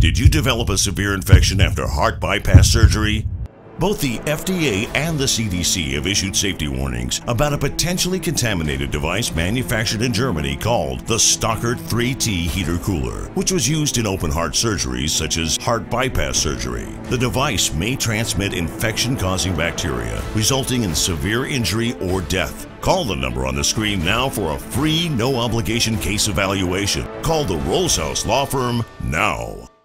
Did you develop a severe infection after heart bypass surgery? Both the FDA and the CDC have issued safety warnings about a potentially contaminated device manufactured in Germany called the Stockert 3T heater cooler, which was used in open heart surgeries such as heart bypass surgery. The device may transmit infection-causing bacteria, resulting in severe injury or death. Call the number on the screen now for a free, no-obligation case evaluation. Call the Rolls House Law Firm now.